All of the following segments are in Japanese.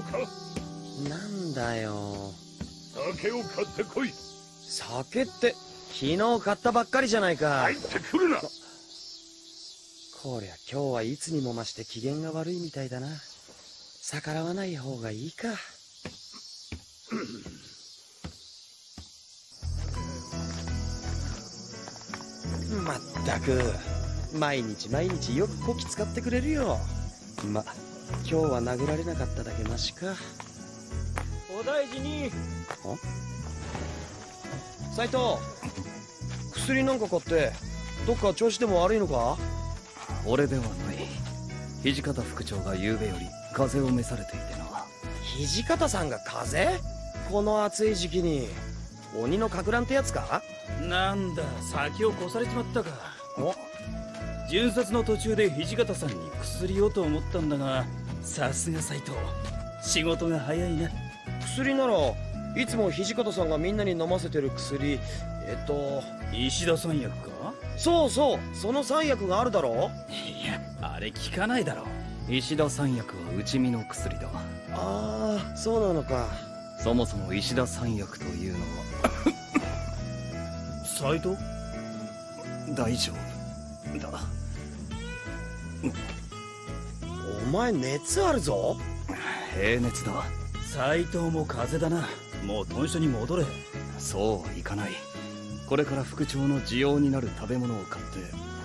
か。 なんだよ。 酒を買ってこい。 酒って昨日買ったばっかりじゃないか。 入ってくるな。 こりゃ今日はいつにも増して機嫌が悪いみたいだな。逆らわない方がいいか。まったく毎日毎日よくこき使ってくれるよ。ま、今日は殴られなかっただけマシか。 お大事に。 斉藤、薬なんか買ってどっか調子でも悪いのか？ 俺ではない。土方副長が昨べより風邪を召されていてな。 土方さんが風邪？この暑い時期に鬼のかく乱ってやつか？ なんだ、先を越されちまったか。 お、 巡察の途中で土方さんに薬をと思ったんだが、さすが斉藤、仕事が早いな。 薬ならいつも土方さんがみんなに飲ませてる薬、 石田三薬か？ そうそう、その三薬があるだろ。 いや、あれ効かないだろ。 石田三薬は内身の薬だ。 ああ、そうなのか。 そもそも石田三薬というのは斉藤？ 大丈夫だ。 お前熱あるぞ。 平熱だ。 斉藤も風邪だな。もう豚舎に戻れ。 そうはいかない。これから副長の需要になる食べ物を買って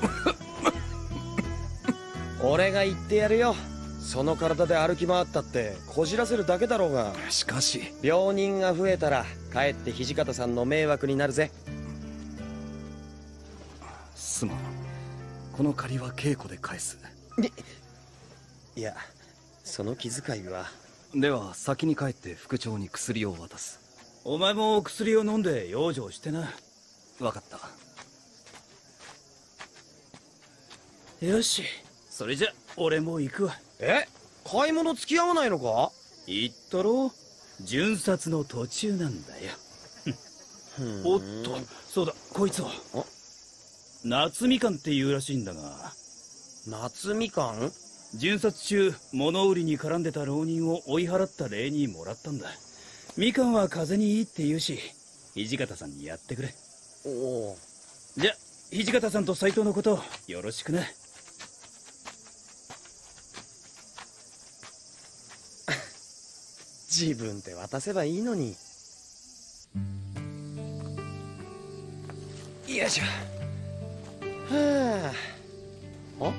俺が言ってやるよ。その体で歩き回ったってこじらせるだけだろうが。 しかし病人が増えたらかえって土方さんの迷惑になるぜ。 すまん。この借りは稽古で返す。 いや、その気遣いは。 では先に帰って副長に薬を渡す。 お前も薬を飲んで養生してな。 分かった。 よし、それじゃ俺も行くわ。 買い物付き合わないのか？ 言ったろ、巡察の途中なんだよ。おっと、そうだ、こいつは夏みかんって言うらしいんだが。 夏みかん？ 巡察中物売りに絡んでた浪人を追い払った礼にもらったんだ。みかんは風邪にいいって言うし、土方さんにやってくれ。 おお。 じゃ、土方さんと斉藤のことよろしくな。 自分で渡せばいいのに。よいしょ。はあ。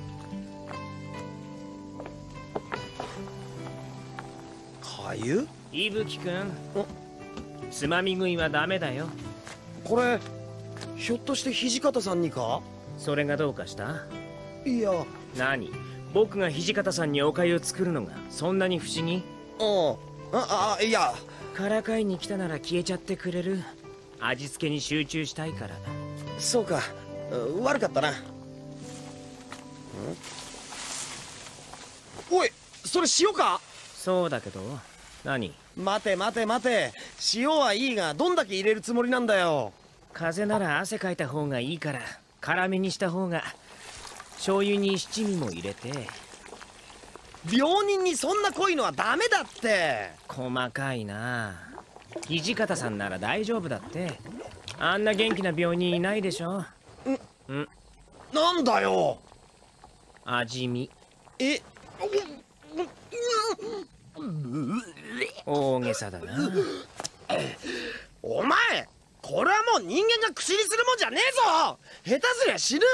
かゆ？ 伊吹くん、つまみ食いはダメだよ。 これひょっとして土方さんにか？ それがどうかした？ いや。 何？僕が土方さんにお粥を作るのがそんなに不思議？ いや。 からかいに来たなら消えちゃってくれる？味付けに集中したいから。 そうか、悪かったな。おい、それ塩か？ そうだけど。何？ 待て待て待て、塩はいいがどんだけ入れるつもりなんだよ。 風邪なら汗かいた方がいいから辛めにした方が。醤油に七味も入れて。 病人にそんな濃いのはダメだって。 細かいな。土方さんなら大丈夫だって。あんな元気な病人いないでしょ。 なんだよ。 味見。大げさだな。 お前、これはもう人間が口にするもんじゃねえぞ。下手すりゃ死ぬ。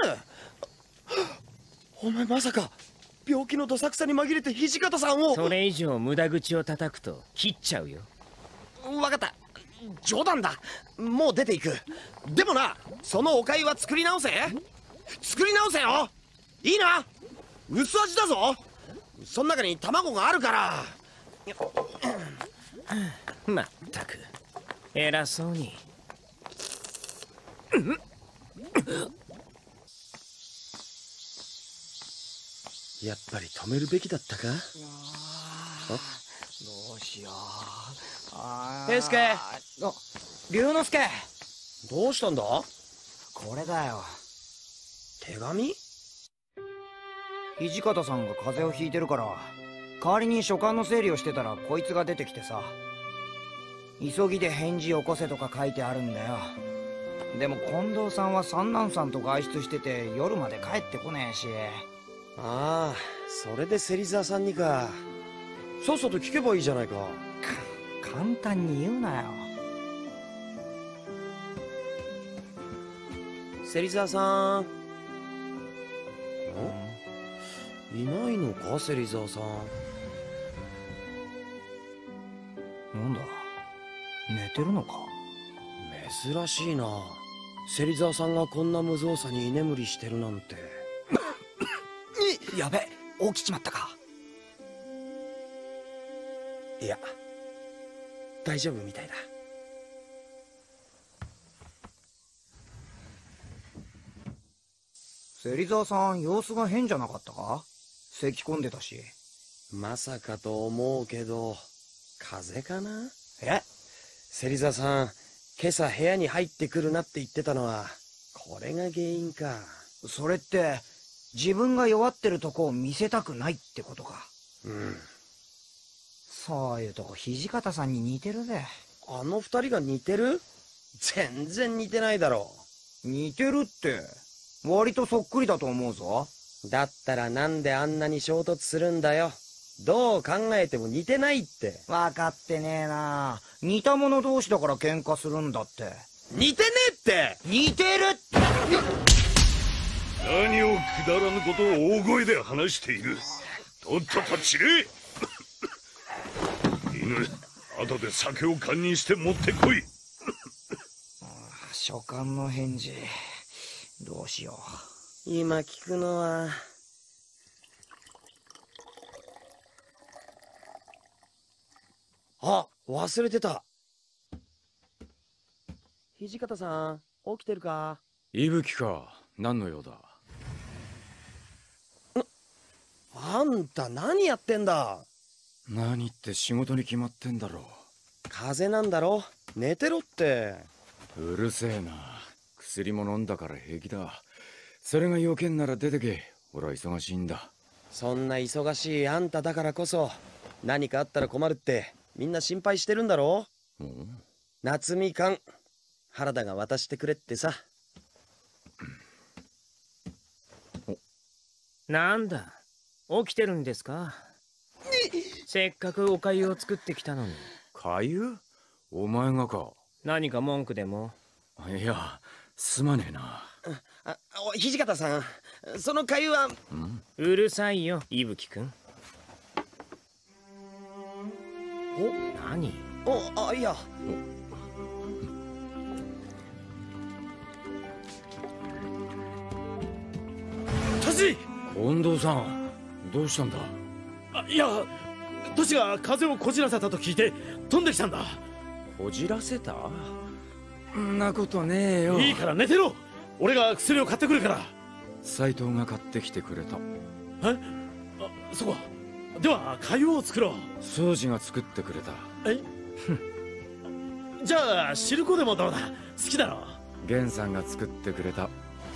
お前まさか病気のどさくさに紛れて土方さんを。 それ以上無駄口を叩くと切っちゃうよ。 分かった、冗談だ。もう出ていく。でもな、そのお粥は作り直せよ。いいな。薄味だぞ。その中に卵があるから。 まったく偉そうに。 やっぱり止めるべきだったか？ どうしよう。 平助。 龍之介。 どうしたんだ？ これだよ。 手紙？ 土方さんが風邪をひいてるから代わりに書簡の整理をしてたらこいつが出てきてさ、急ぎで返事よこせとか書いてあるんだよ。でも近藤さんは三男さんと外出してて夜まで帰ってこねえし。 ああ、それで芹沢さんにか。さっさと聞けばいいじゃないか。 簡単に言うなよ。 芹沢さん。いないのか、芹沢さん。 なんだ、寝てるのか。 珍しいな。芹沢さんがこんな無造作に居眠りしてるなんて。 やべ、起きちまったか。 いや、大丈夫みたいだ。 芹沢さん、様子が変じゃなかったか。咳込んでたし。 まさかと思うけど、風邪かな。 え、 芹沢さん、今朝部屋に入ってくるなって言ってたのはこれが原因か。 それって自分が弱ってるとこを見せたくないってことか。 うん。 そういうとこ土方さんに似てるぜ。 あの二人が似てる？全然似てないだろ。 似てるって割とそっくりだと思うぞ。 だったらなんであんなに衝突するんだよ。どう考えても似てないって。 分かってねえな。似た者同士だから喧嘩するんだって。 似てねえって。 似てるって。 何をくだらぬことを大声で話している。とっとと散れ。犬、後で酒を堪忍して持ってこい。 書簡の返事どうしよう。 今聞くのは。あ、忘れてた。土方さん、起きてるか？ 伊吹か。何の用だ？ あんた何やってんだ？ 何って仕事に決まってんだろ。 風邪なんだろ？寝てろって。 うるせえな。薬も飲んだから平気だ。それが要件なら出てけ。俺は忙しいんだ。 そんな忙しいあんただからこそ、何かあったら困るってみんな心配してるんだろ？夏みかん原田が渡してくれってさ。 なんだ、起きてるんですか？せっかくお粥を作ってきたのに。 粥？お前がか？ 何か文句でも？ いや、すまねえな。 土方さん、その粥は。 うるさいよ、伊吹くん。何？ いや。 トシ！ 近藤さん、どうしたんだ？ いや、トシが風邪をこじらせたと聞いて飛んできたんだ。 こじらせた？んなことねえよ。 いいから寝てろ。俺が薬を買ってくるから。 斎藤が買ってきてくれた。 え？そうか。では粥を作ろう。 掃除が作ってくれた。 じゃあ汁粉でもどうだ？好きだろ。 源さんが作ってくれた。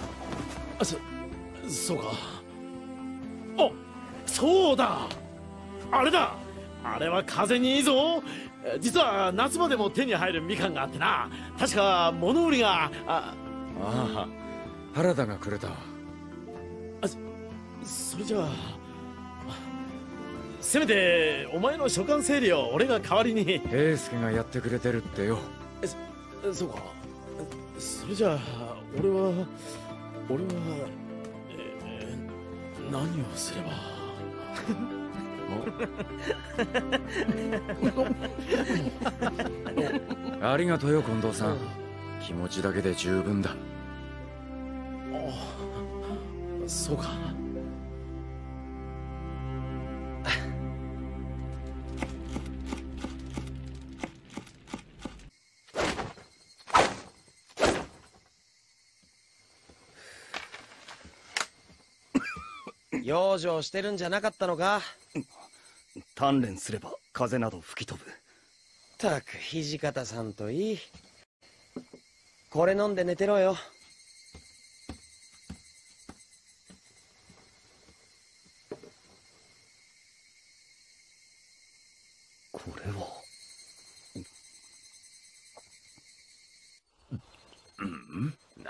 そうか。あ、そうだ。あれだ。あれは風にいいぞ。実は夏場でも手に入るみかんがあってな。確か物売りが。ああ、原田がくれた。 それじゃあせめてお前の書簡整理を俺が代わりに。 平助がやってくれてるってよ。 そうか。それじゃあ俺は何をすれば。 ありがとうよ近藤さん。気持ちだけで十分だ。 そうか。 養生してるんじゃなかったのか？ 鍛錬すれば風邪など吹き飛ぶ。 たく土方さんといい。これ飲んで寝てろよ。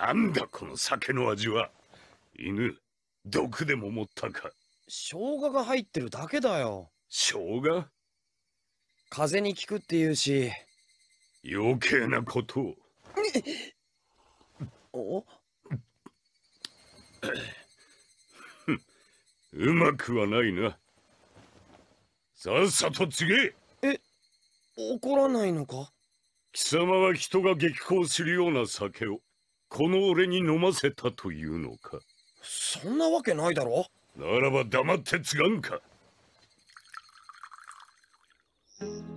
なんだこの酒の味は。犬、毒でも持ったか。 生姜が入ってるだけだよ。 生姜？ 風邪に効くって言うし。 余計なことを。 おうまくはないな。さっさと告げ。 怒らないのか？ 貴様は人が激高するような酒をこの俺に飲ませたというのか。 そんなわけないだろ。 ならば黙って継がんか。